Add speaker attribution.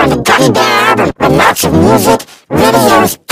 Speaker 1: the Gummy Bear album with lots of music, videos,